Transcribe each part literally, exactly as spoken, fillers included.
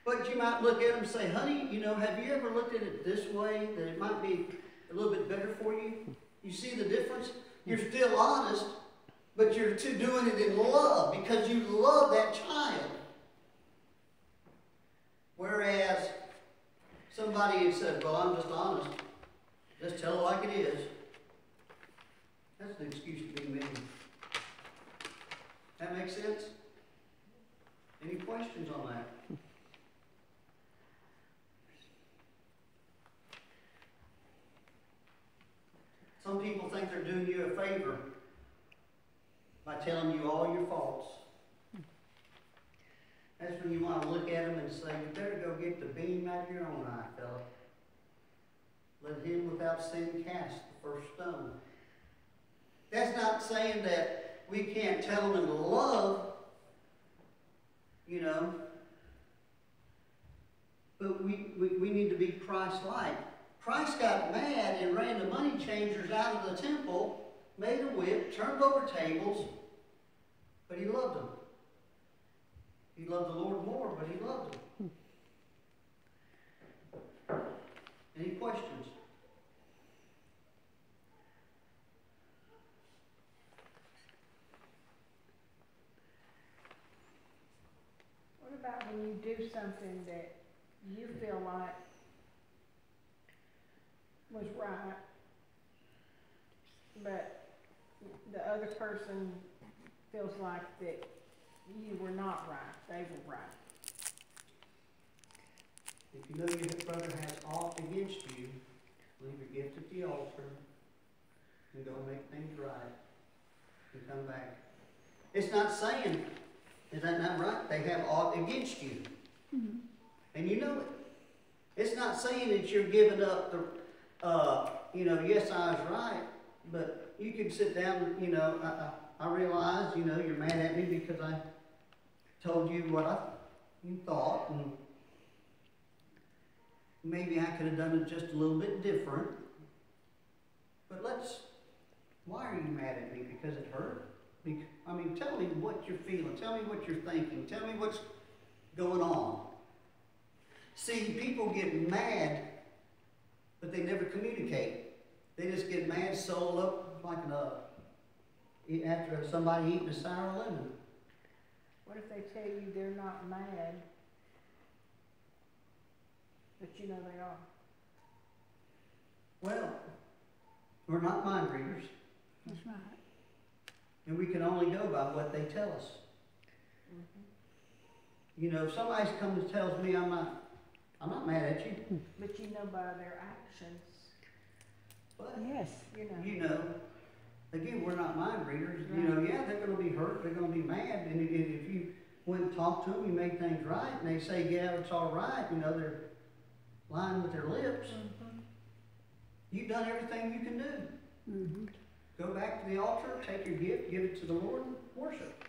But you might look at them and say, honey, you know, have you ever looked at it this way, that it might be a little bit better for you? You see the difference? You're still honest, but you're too doing it in love because you love that child. Whereas somebody had said, well, I'm just honest. Just tell it like it is. That's an excuse to be mean. That makes sense? Any questions on that? Some people think they're doing you a favor by telling you all your faults. That's when you want to look at them and say, you better go get the beam out of your own eye, fella. Let him without sin cast the first stone. That's not saying that we can't tell them in love, you know, but we, we, we need to be Christ-like. Christ got mad and ran the money changers out of the temple, made a whip, turned over tables, but he loved them. He loved the Lord more, but he loved them. Any questions? What about when you do something that you feel like was right, but the other person feels like that you were not right, they were right? If you know your brother has aught against you, leave your gift at the altar and go make things right and come back. It's not saying, is that not right? They have aught against you. Mm-hmm. And you know it. It's not saying that you're giving up the, uh, you know, yes, I was right, but you can sit down, you know, I, I, I realize, you know, you're mad at me because I told you what I, you thought, and maybe I could have done it just a little bit different. But let's, why are you mad at me? Because it hurt? I mean, tell me what you're feeling. Tell me what you're thinking. Tell me what's going on. See, people get mad, but they never communicate. They just get mad, sold up like an, uh, after somebody eating a sour lemon. What if they tell you they're not mad, but you know they are? Well, we're not mind readers. That's right. And we can only go by what they tell us. Mm-hmm. You know, if somebody comes and tells me I'm not, I'm not mad at you. But you know by their actions. But, yes. You know. You know, again, we're not mind readers. Right. You know, yeah, they're going to be hurt. They're going to be mad. And if you went and talked to them, you made things right, and they say, yeah, it's all right, you know, they're lying with their lips. Mm-hmm. You've done everything you can do. Mm-hmm. Go back to the altar, take your gift, give it to the Lord, and worship.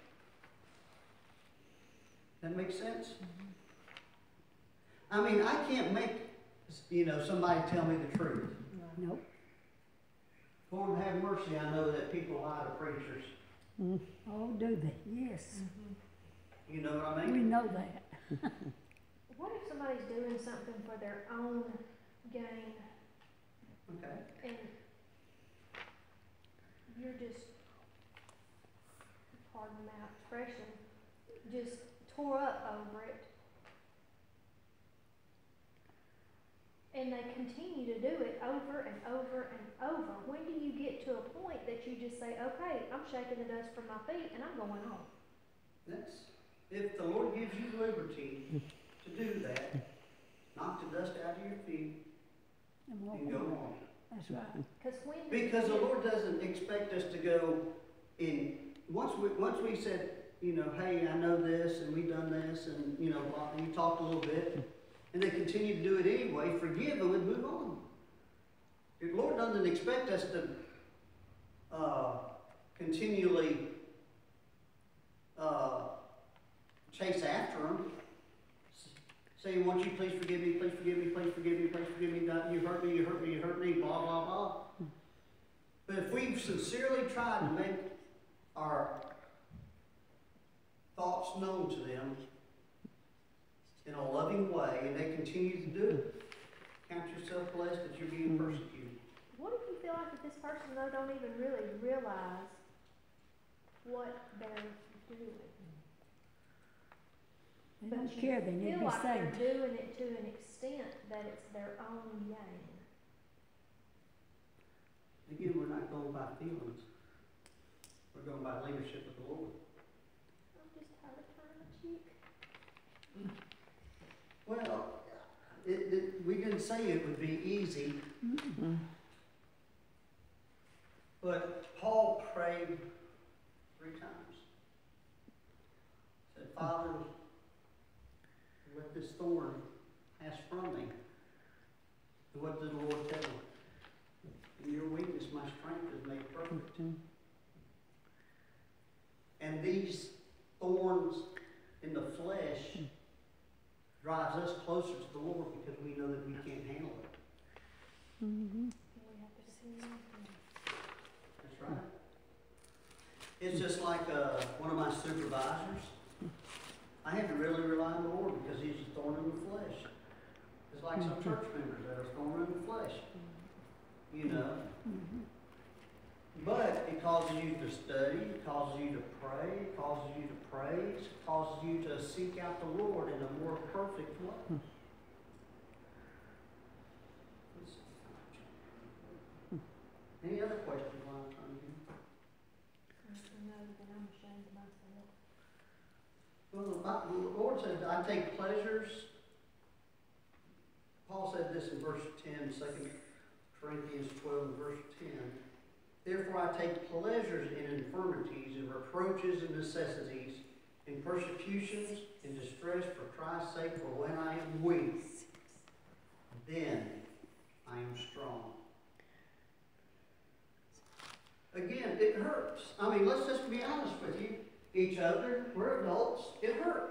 That makes sense? Mm-hmm. I mean, I can't make, you know, somebody tell me the truth. No. Nope. Lord have mercy, I know that people lie to preachers. Mm. Oh, do they? Yes. Mm-hmm. You know what I mean? We know that. What if somebody's doing something for their own gain? Okay. And you're just, pardon my expression, just tore up over it. And they continue to do it over and over and over. When do you get to a point that you just say, okay, I'm shaking the dust from my feet and I'm going home? That's, if the Lord gives you liberty to do that, knock the dust out of your feet and go home. That's right. When because the Lord doesn't expect us to go in, once we, once we said, you know, hey, I know this and we've done this and, you know, and you talked a little bit, and they continue to do it anyway, forgive them and move on. The Lord doesn't expect us to uh, continually uh, chase after them, saying, won't you please forgive me, please forgive me, please forgive me, please forgive me, you hurt me, you hurt me, you hurt me, blah, blah, blah. But if we've sincerely tried to make our thoughts known to them in a loving loving way and they continue to do it, count yourself blessed that you're being persecuted. What if you feel like that this person though don't even really realize what they're doing? They But don't you care, they need to feel be like they're saved. doing it to an extent that it's their own gain. Again, we're not going by feelings. We're going by leadership of the Lord. I'm just tired of turning my cheek. Well, it, it, we didn't say it would be easy, Mm-mm. but Paul prayed three times. Said, Father, let this thorn pass from me. And what did the Lord tell him? In your weakness, my strength is made perfect. Mhm. And these thorns in the flesh drives us closer to the Lord because we know that we can't handle it. Mhm. We have to see anything. That's right. It's just like uh, one of my supervisors. I had to really rely on the Lord because he's a thorn in the flesh. It's like some church members that are thorn in the flesh. You know? Mhm. But it causes you to study, it causes you to pray, it causes you to praise, it causes you to seek out the Lord in a more perfect way. Any other questions while I'm trying to do? I know that I'm ashamed of myself. Well, the Bi- the Lord said, I take pleasures. Paul said this in verse ten, Second Corinthians twelve, and verse ten. Therefore I take pleasures in infirmities, in reproaches and necessities, in persecutions, in distress for Christ's sake, for when I am weak, then I am strong. Again, it hurts. I mean, let's just be honest with you. Each other, we're adults, it hurts.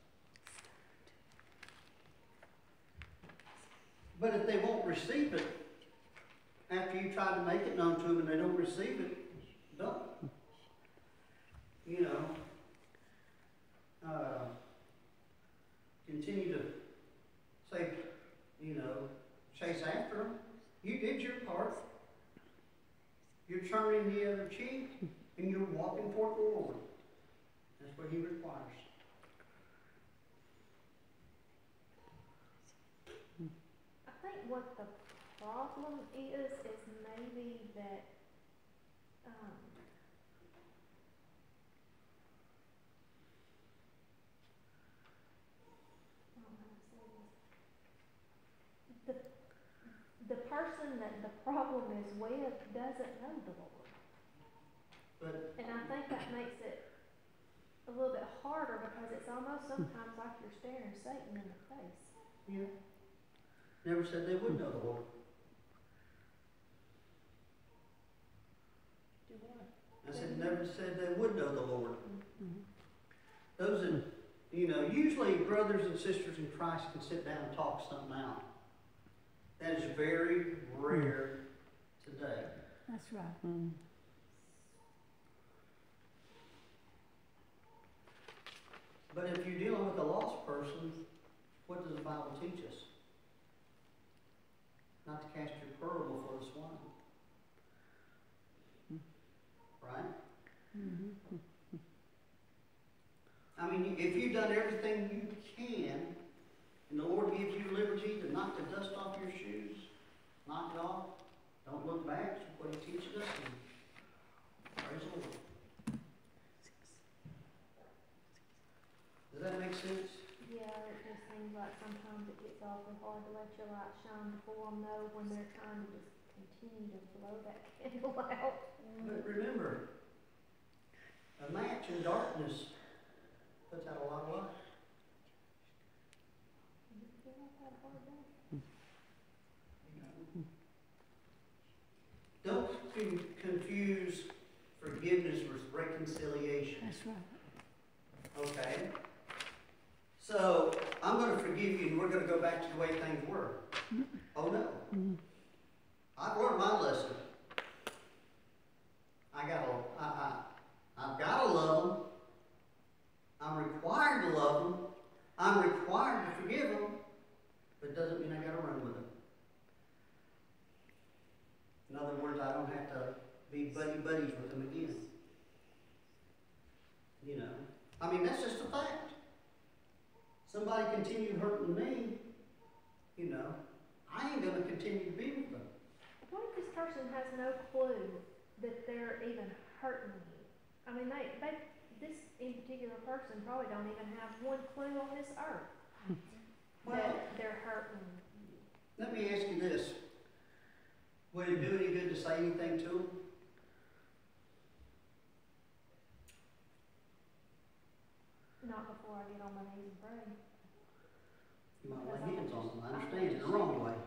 But if they won't receive it, after you try to make it known to them and they don't receive it, don't. You know, uh, continue to say, you know, chase after them. You did your part. You're turning the other cheek and you're walking toward the Lord. That's what he requires. I think what the problem is, is maybe that, um, I don't know how to say this. The, the person that the problem is with doesn't know the Lord. But And I think that makes it a little bit harder because it's almost sometimes like you're staring Satan in the face. yeah, never said they would know the Lord. Do what? I said never said they would know the Lord. Mhm. Those that, you know, usually brothers and sisters in Christ can sit down and talk something out. That is very rare today. That's right. Mm. But if you're dealing with a lost person, what does the Bible teach us? Not to cast your pearl before the swine. Right? Mhm. I mean, if you've done everything you can, and the Lord gives you liberty to knock the dust off your shoes, knock it off, don't look back, that's what he teaches us, and praise the Lord. Does that make sense? Yeah, it just seems like sometimes it gets awfully hard to let your light shine before them know when they're trying to just continue to blow that candle out. But remember, a match in darkness puts out a lot of light. You feel like I had a hard day? Don't con- confuse forgiveness with reconciliation. That's right. Okay? So, I'm going to forgive you and we're going to go back to the way things were. Oh no. Mhm. I've learned my lesson. I gotta, I, I, I've got to love them. I'm required to love them. I'm required to forgive them. but it doesn't mean I gotta run with them. In other words, I don't have to be buddy buddies with them again. You know, I mean, that's just a fact. Somebody continued hurting me, you know, I ain't gonna continue to be with them. What if this person has no clue that they're even hurting you? I mean, they, they, this in particular person probably don't even have one clue on this earth Well, that they're hurting you. let me ask you this. Would it do any good to say anything to them? Not before I get on my knees and pray. You might lay hands on them, I understand, in the wrong way.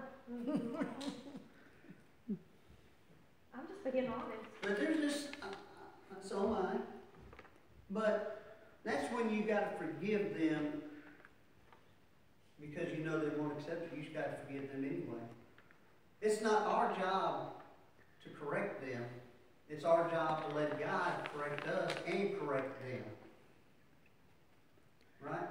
I'm just being honest. But there's this, uh, uh, so am I. But that's when you gotta forgive them because you know they won't accept you. You just gotta forgive them anyway. It's not our job to correct them. It's our job to let God correct us and correct them. Right?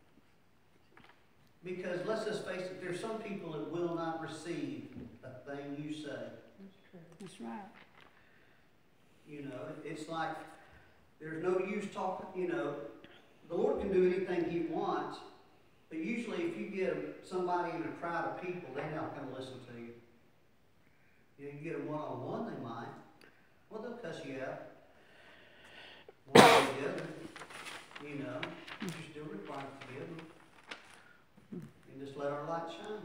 Because let's just face it, there's some people that will not receive a thing you say. That's true. That's right. You know, it's like there's no use talking, you know, the Lord can do anything He wants, but usually if you get somebody in a crowd of people, they're not going to listen to you. You know, you get them one-on-one, they might. Well, they'll cuss you out. One way or the other. You know, you're still required to forgive them. And just let our light shine.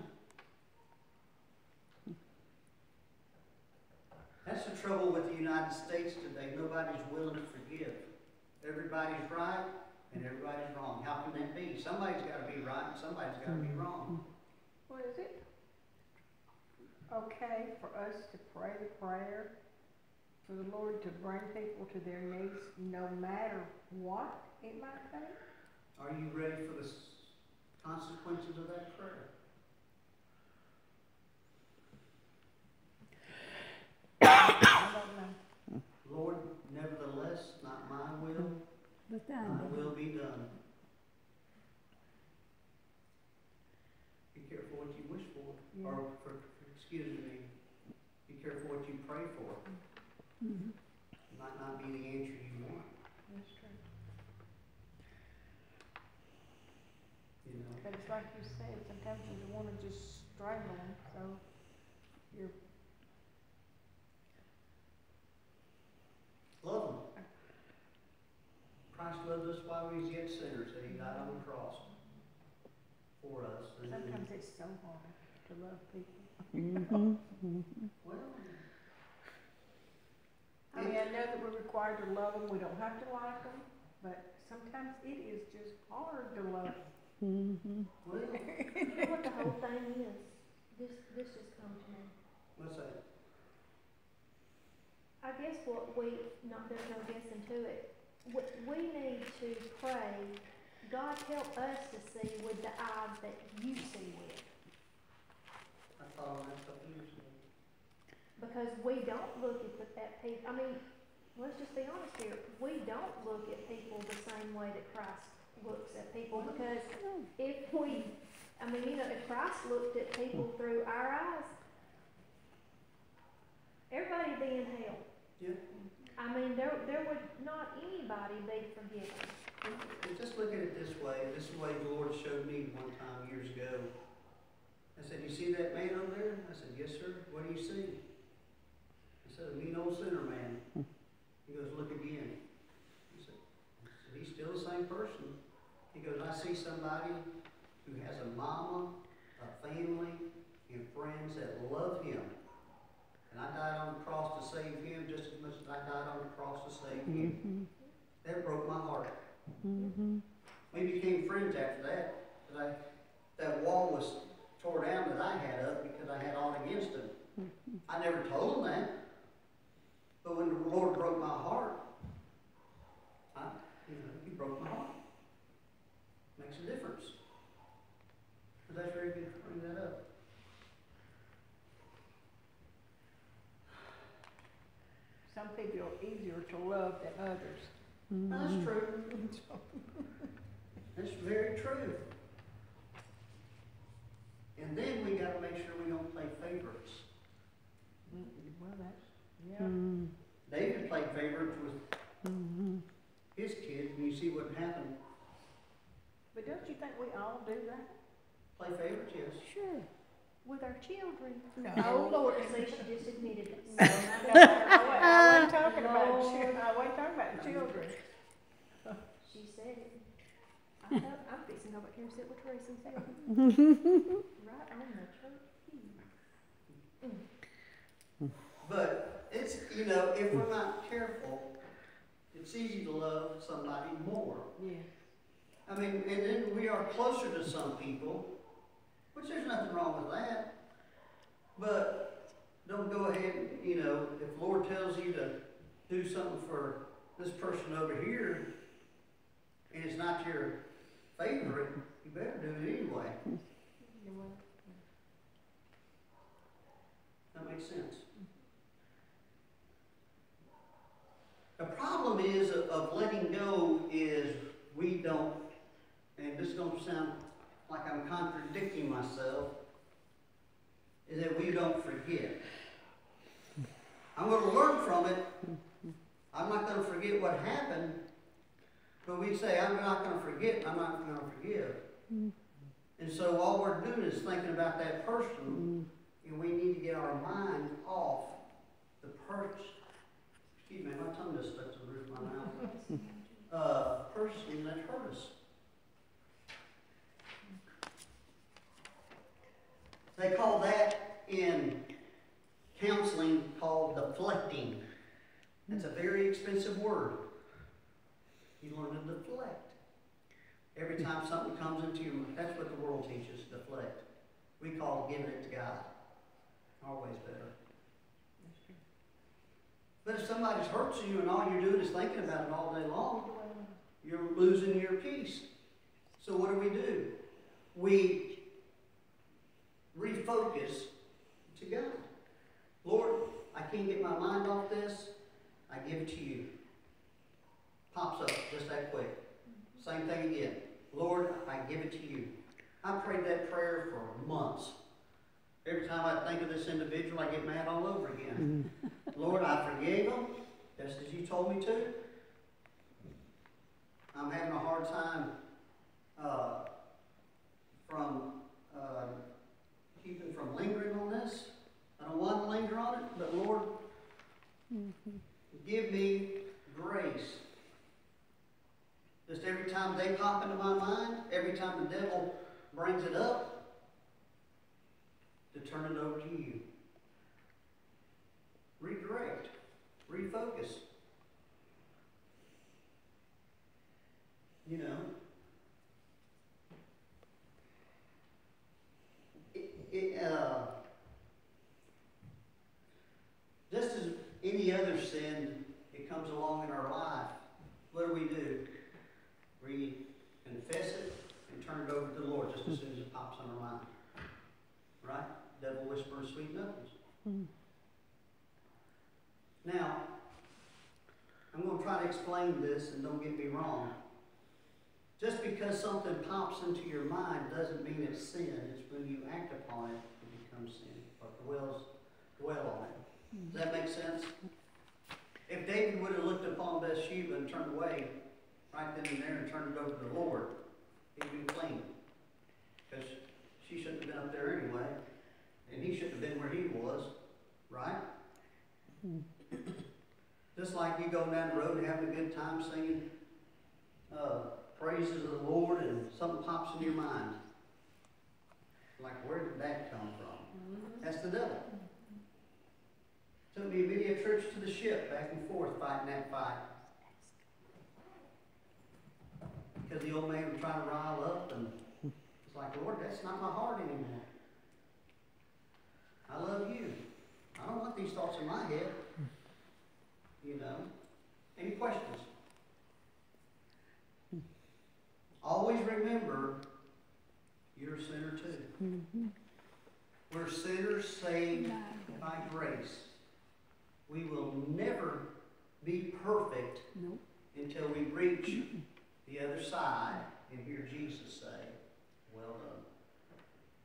That's the trouble with the United States today. Nobody's willing to forgive. Everybody's right and everybody's wrong. How can that be? Somebody's got to be right and somebody's got to be wrong. Well, is it okay for us to pray the prayer for the Lord to bring people to their knees no matter what it might be? Are you ready for the s- consequences of that prayer? I don't know. Lord, nevertheless, not my will, But thy then, will be done. Be careful what you wish for, Yeah. or for, for- excuse me, be careful what you pray for. mhm. It might not be the answer you want, That's true. you know. But it's like you said, sometimes you want to just strangle them, so you're, Love them. Christ loved us while we was yet sinners, and He died on the cross for us. And then- sometimes it's so hard to love people. Mhm, mhm. Well, I mean, I know that we're required to love them, we don't have to like them, but sometimes it is just hard to love. Mhm. well, You know what the whole thing is? This, this just comes to me. what's that? I guess what we, not, there's no guess into it, we, we need to pray, God help us to see with the eyes that you see with. I thought on that a couple years ago. Because we don't look at the, at people, I mean, let's just be honest here, we don't look at people the same way that Christ looks at people, because if we, I mean, you know, if Christ looked at people through our eyes, everybody'd be in hell. Yeah. I mean, there, there would not anybody be forgiven. And just look at it this way. This is the way the Lord showed me one time years ago. I said, "You see that man over there?" I said, "Yes, sir. What do you see?" I said, "A mean old sinner man." He goes, "Look again." I said, "He's still the same person." He goes, "I see somebody who has a mama, a family, and friends that love him. And I died on the cross to save him just as much as I died on the cross to save him." Mhm. That broke my heart. Mhm. We became friends after that. But I, that wall was tore down that I had up because I had all against him. I never told him that. But when the Lord broke my heart, I, you know, He broke my heart. Makes a difference. But that's very good to bring that up. Some people are easier to love than others. That's Mhm. true. That's very true. David played favorites with Mhm. his kids, and you see what happened. But don't you think we all do that? Play favorites, yes. Sure. With our children. No. Oh, Lord, see, she just admitted it. No, I don't. I wa- I wasn't talking about No. children, I wasn't talking about children. She said it. I thought, I'm fixing to go back here and sit with Teresa and see. Right on the church pew. Mm. But it's, you know, if we're not careful, it's easy to love somebody more. Yeah. I mean, and then we are closer to some people, which there's nothing wrong with that. But don't go ahead, you know, if the Lord tells you to do something for this person over here, and it's not your favorite, you better do it anyway. That makes sense. The problem is of, of letting go is we don't, and this is going to sound like I'm contradicting myself, is that we don't forget. I'm going to learn from it. I'm not going to forget what happened, but we say, I'm not going to forget, I'm not going to forgive. And so all we're doing is thinking about that person, and we need to get our mind off the person. Excuse me, my tongue just stuck to the roof of my mouth. Uh, person that hurt us. They call that in counseling called deflecting. That's a very expensive word. You learn to deflect. Every time something comes into your mind, that's what the world teaches, deflect. We call giving it to God. Always better. But if somebody's hurts you and all you're doing is thinking about it all day long, you're losing your peace. So what do we do? We refocus to God. Lord, I can't get my mind off this. I give it to you. Pops up just that quick. Same thing again. Lord, I give it to you. I prayed that prayer for months. Every time I think of this individual, I get mad all over again. Lord, I forgave them, just as you told me to. I'm having a hard time uh, from uh, keeping from lingering on this. I don't want to linger on it, but Lord, give me grace. Just every time they pop into my mind, every time the devil brings it up, to turn it over to you. Redirect. Refocus. You know, it, it, uh, just as any other sin, it comes along in our life. What do we do? We confess it and turn it over to the Lord just as soon as it pops on our mind. Right? Devil whispers sweet nothings. Mm. Now, I'm going to try to explain this, and don't get me wrong. Just because something pops into your mind doesn't mean it's sin. It's when you act upon it, it becomes sin. Or dwells, dwell on it. Does that make sense? If David would have looked upon Bathsheba and turned away right then and there and turned it over to the Lord, he'd been clean. Because she shouldn't have been up there anyway. And he shouldn't have been where he was, right? Just like you go down the road and having a good time singing uh, praises of the Lord and something pops in your mind. Like, where did that come from? That's the devil. Took me a video trips to the ship, back and forth, fighting that fight. Because the old man was trying to rile up, and it's like, Lord, that's not my heart anymore. I love you. I don't want these thoughts in my head. You know? Any questions? Always remember, you're a sinner too. Mhm. We're sinners saved by grace. We will never be perfect Nope. until we reach the other side and hear Jesus say, well done.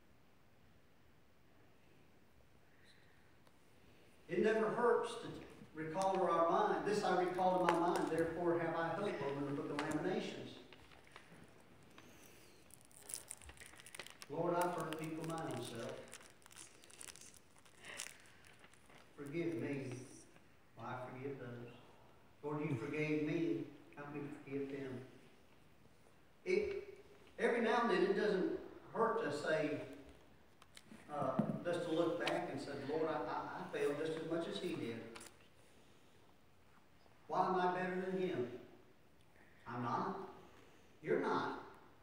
It never hurts to recall to our mind, this I recall to my mind, therefore have I hope, over in the book of Lamentations. Lord, I've hurt people my own self. Forgive me, while I forgive those. Lord, you forgave me, help me to forgive them. It, every now and then it doesn't hurt to say, uh, just to look back and say, Lord, I, I, I failed just as much as he did. Why am I better than him? I'm not. You're not.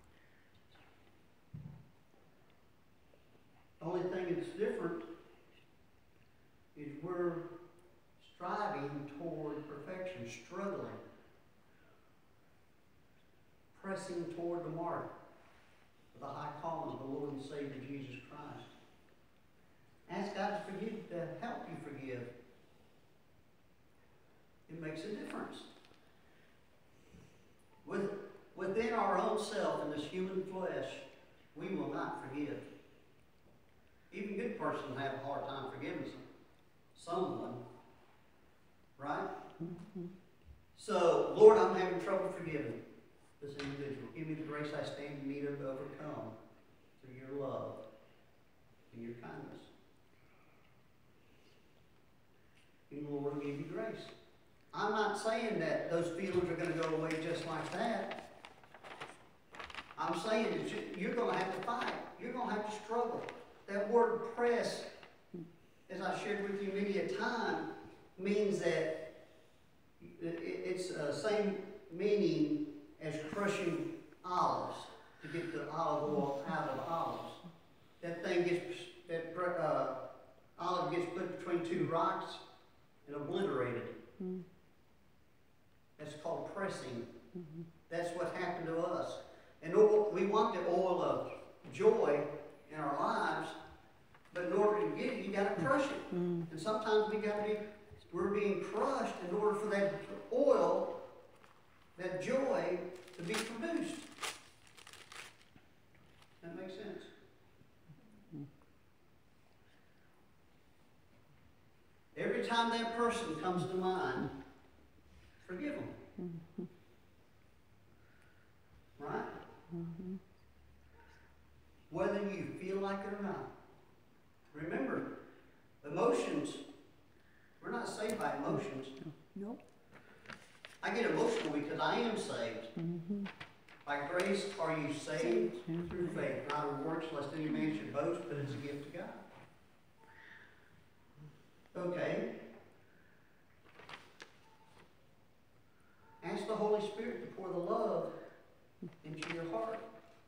The only thing that's different is we're striving toward perfection, struggling, pressing toward the mark of the high calling of the Lord and Savior Jesus Christ. Ask God to forgive, to help you forgive. It makes a difference. With, within our own self, in this human flesh, we will not forgive. Even good persons have a hard time forgiving someone. Right? Mhm. So, Lord, I'm having trouble forgiving this individual. Give me the grace I stand in need of to overcome through your love and your kindness. And the Lord will give you grace. I'm not saying that those feelings are going to go away just like that. I'm saying that you- you're going to have to fight. You're going to have to struggle. That word press, as I shared with you many a time, means that it's the same meaning as crushing olives to get the olive oil out of olives. That thing gets, that uh, olive gets put between two rocks and obliterated. Mhm. That's called pressing. Mhm. That's what happened to us. And oil, we want the oil of joy in our lives, but in order to get it, you got to crush it. Mhm. And sometimes we got to be, we're being crushed in order for that oil, that joy, to be produced. That makes sense. Every time that person comes to mind, forgive them. Mhm. Right? Mhm. Whether you feel like it or not. Remember, emotions, we're not saved by emotions. Nope. I get emotional because I am saved. Mhm. By grace are you saved through faith, not of works, lest any man should boast, but it's a gift of God. Okay. Ask the Holy Spirit to pour the love into your heart.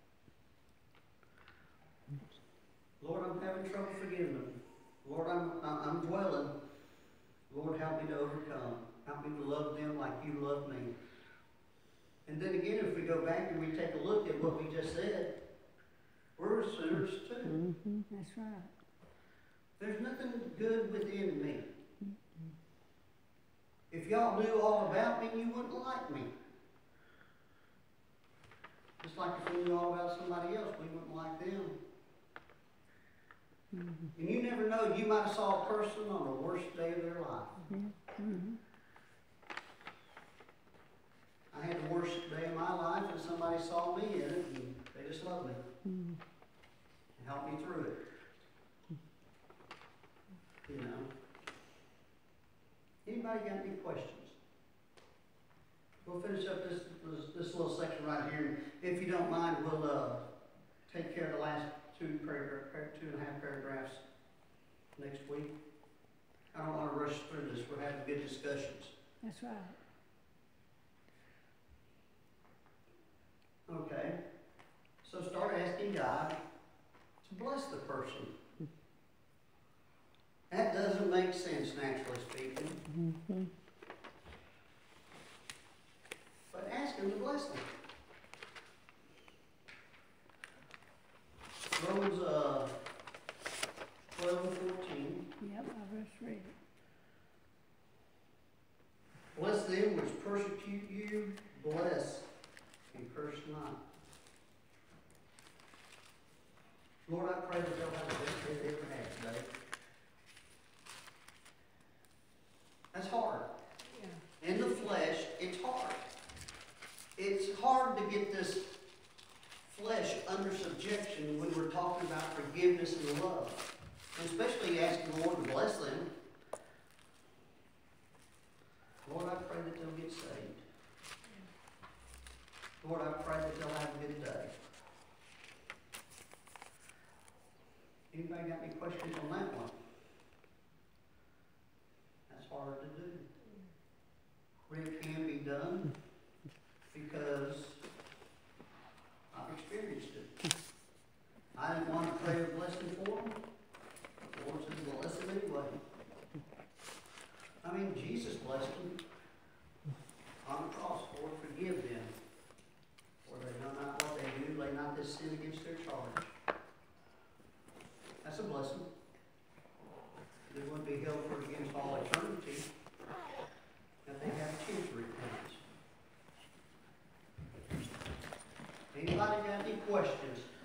Lord, I'm having trouble forgiving them. Lord, I'm, I'm, I'm dwelling. Lord, help me to overcome. Help me to love them like you love me. And then again, if we go back and we take a look at what we just said, we're sinners too. Mhm. That's right. There's nothing good within me. If y'all knew all about me, you wouldn't like me. Just like if we knew all about somebody else, we wouldn't like them. Mhm. And you never know, you might have saw a person on the worst day of their life. Yeah. Mhm. I had the worst day of my life, and somebody saw me in it, and they just loved me Mhm. and helped me through it. You know. Anybody got any questions? We'll finish up this, this, this little section right here. If you don't mind, we'll uh, take care of the last two paragraph, two and a half paragraphs next week. I don't want to rush through this. We're having good discussions. That's right. Okay. So start asking God to bless the person. That doesn't make sense, naturally speaking. Mhm. But ask Him to bless them. Romans uh, twelve and fourteen. Yep, I just read it. Bless them which persecute you, bless and curse not. Lord, I pray that they'll have the best day they ever had today. That's hard. subjection when we're talking about forgiveness and love. And especially asking the Lord to bless them. Lord, I pray that they'll get saved. Lord, I pray that they'll have a good day. Anybody got any questions on that one? That's hard to do. But it can be done because I've experienced it. I didn't want to pray a blessing for them. The Lord said, bless them anyway. I mean, Jesus blessed them on the cross. Lord, forgive them, for they know not what they do. Lay not this sin against their charge. That's a blessing. They wouldn't be held for it against all eternity if they have a chance to repent. Anybody got any questions?